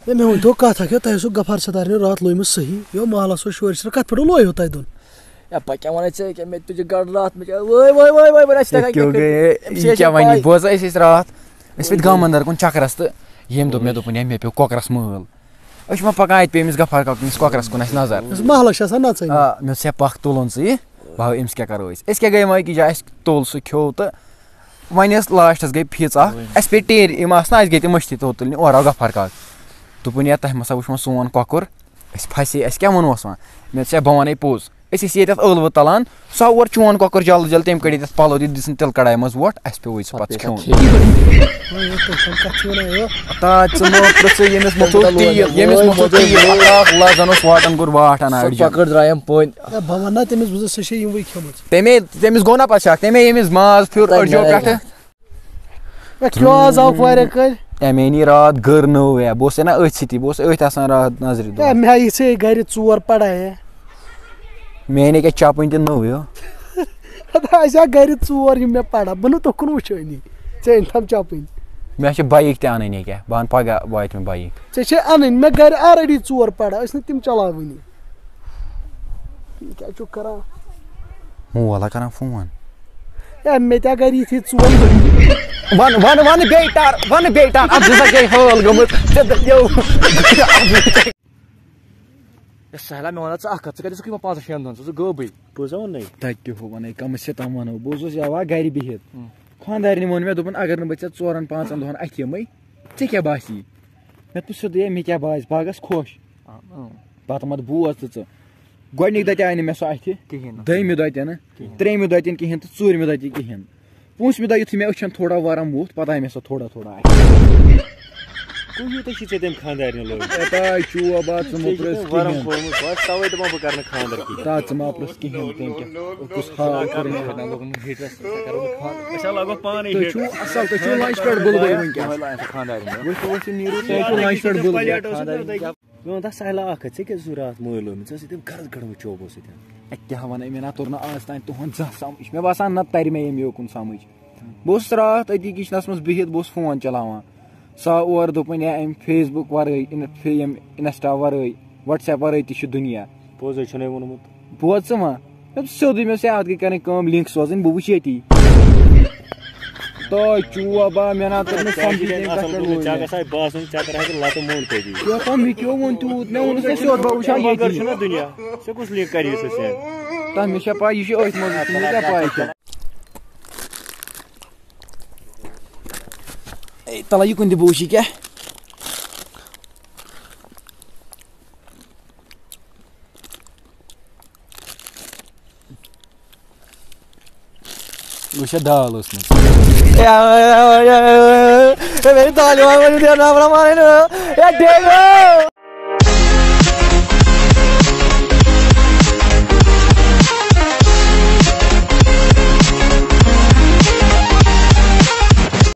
مےٚ ؤنۍتو کَتھ اَکھ تۄہہِ اوسوٕ غفار ستارنہِ راتھ لویمٕژ صحیح یہِ اوس محلَس اوس شورِ کَتھ پٮ۪ٹھ لویوٕ تۄہہِ دۄن بہٕ کیٛاہ وَنَے ژےٚ کیٛاہ مےٚ تُجہِ گَڑ راتھ مےٚ کیٛاہ وَنہِ بوز أسۍ ٲسۍ راتھ أسۍ ؤتھۍ گامَندَر کُن چَکرَس تہٕ ییٚمۍ دوٚپ مےٚ دوٚپُن ہے مےٚ پیوٚو کۄکرَس مٲل أسۍ چھِ وۄنۍ پَکان اَتہِ پیٚیہِ أمِس غفار کاکَنِس کۄکرَس کُن اَسہِ نظر محلَس چھِ آسان نَژٕنۍ آ مےٚ دوٚپ ژےٚ پَکھ تُلُن ژٕ یہِ بہٕ أمِس کیٛاہ کَرو أسۍ کیٛاہ گٔے وۄنۍ أکِس جایہِ اَسہِ تُل سُہ کھیوٚو تہٕ وۄنۍ ٲس لاسٹَس گٔے فِژ اَکھ اَسہِ پیٚیہِ ٹیٖرِ یِم آسہٕ نا اَسہِ گٔے تِم مٔشتٕے توٚت تُلنہِ اورٕ آو غفار کاک دوٚپُن یا تۄہہِ مَسا وٕچھ وۄنۍ سون کۄکُر أسۍ پھسے اَسہِ کیٛاہ ووٚنوس وۄنۍ مےٚ دوٚپُس ہے بہٕ وَنَے پوٚز أسۍ ٲسۍ ییٚتٮ۪تھ ٲلوٕ تَلان سُہ آو اورٕ چون کۄکُر جلدی جلدی تٔمۍ کٔڑۍ ییٚتٮ۪تھ پَلو دِژٕن تِلہٕ کَڑایہِ منٛز وۄٹھ اَسہِ پیوٚو سُہ پَتہٕ کھیوٚن تاج ژٕ مہٕ پِرٛژھٕے ییٚمِس موٚتھوٗ تیٖل ییٚمِس موٚتھوٗ تیٖل اَکھ لَزَن اوس واٹَن کوٚر واٹھ اَنان أڑجَن کۄکٕر درٛایَم پٔنۍ بہٕ وَنہٕ نا تٔمِس بہٕ سۄ چھےٚ یِموٕے کھیوٚمٕژ تٔمِس گوٚو نا پَتہٕ شَک تَمے ییٚمِس ماز پھیوٗر أڑجو پٮ۪ٹھٕ کھیوٚو آز آوُکھ واریاہ کٲلۍ مے نی راتھ گٔر نٔو یا بہٕ اوسُس نا أتھۍ سۭتی بہٕ اوسُس أتھۍ آسان راتھ نظرِ دۄہ مےٚ آیہِ ژےٚ گَرِ 4 پَڑاے مے اَنے کیٛاہ چَپٕنۍ تہِ نٔو یو اَسہِ آو گَرِ 4 یِم مےٚ پَڑا بہٕ نہٕ تُکُن وٕچھٲنی ژےٚ أنۍتھَم چَپٕنۍ مےٚ چھِ بایِک تہِ اَنٕنۍ ییٚکیٛاہ بہٕ اَنہٕ پَگاہ واتہِ مےٚ بایِک ژےٚ چھے اَنٕنۍ مےٚ گَرِ آلرٔڈی 4 پَڑا ٲسۍ نہٕ تِم چلاوٲنی کیٛاہ چھُکھ کَران مول ہا کَران فون ہے مےٚ تہِ آو گَرِ یِتھی 4 وَنہٕ بیٚیہِ ٹَر اَتھ ہسا گٔے حٲل گٔمٕژ سہلا مےٚ وَنان ژٕ اَکھ کَتھ ژٕ کَتہِ ژٕ 5-6 دۄہَن ژٕ گٲبٕے بوٗزا ووٚنٕے تَتہِ تہِ ہُہ وَنَے کَمَس چھِ تام وَنو بہٕ اوسُس یَوان گَرِ بِہِتھ خانٛدارنہِ ووٚن مےٚ دوٚپُن اگر نہٕ بہٕ ژےٚ 4-5 دۄہَن اَتھِ یِمَے ژےٚ کیٛاہ باسی مےٚ دوٚپُس سیوٚدُے مےٚ کیٛاہ باسہِ بہٕ گژھٕ خۄش پَتہٕ مَتہٕ بوز تہٕ ژٕ گۄڈنِکۍ دۄہ تہِ آیہِ نہٕ مےٚ سۄ اَتھِ کِہیٖنۍ دوٚیمہِ دۄہ تہِ نہٕ ترٛیٚیِمہِ دۄہ تہِ نہٕ کِہیٖنۍ تہٕ ژوٗرمہِ دۄہ تہِ کِہیٖنۍ پوٗنٛژمہِ دۄہ یُتھُے مےٚ أچھَن تھوڑا وَرم ووٚتھ پَتہٕ آیہِ مےٚ سۄ تھوڑا مےٚ ووٚن تَتھ سہلا اَکھ کَتھ ژےٚ کیٛازِ اوسُے راتھ مٲلۍ لومٕژ ژےٚ ٲسٕے تٔمۍ گرد کٔڑمٕژ چوبو سۭتۍ کیٛاہ وَنَے مےٚ نہ توٚر نہٕ آز تانۍ تُہُنٛد زانٛہہ سَمٕجھ مےٚ باسان نَتہٕ تَرِ مےٚ ییٚمہِ یوکُن سَمٕجھ بہٕ اوسُس راتھ أتی کِچنَس منٛز بِہِتھ بہٕ اوسُس فون چلاوان سُہ آو اورٕ دوٚپُن یا اَمہِ فیس بُک وَرٲے ییٚمہِ اِنَسٹا وَرٲے وَٹسیپ وَرٲے تہِ چھُ دُنیا پوٚزَے چھُنَے ووٚنمُت بوز ژٕ ما مےٚ دوٚپ سیوٚدُے مےٚ دوٚپُس اَتھ گٔے کَرٕنۍ کٲم لِنک سوزٕنۍ بہٕ وٕچھِ ییٚتی تاے چوبا مےٚ نہ توٚر نہٕ مےٚ کیٛاہ ووٚن تیوٗت مےٚ ووٚنُس نا سیوٚد بہٕ وٕچھِ ہا تَتھ مےٚ چھےٚ پَے یہِ چھُ أتھۍ منٛز مےٚ کیٛاہ پَے چھےٚ اے تَلہ یہِ کُن دِ بہٕ وٕچھِ یہِ کیٛاہ وٕچھ دال ٲسمٕژ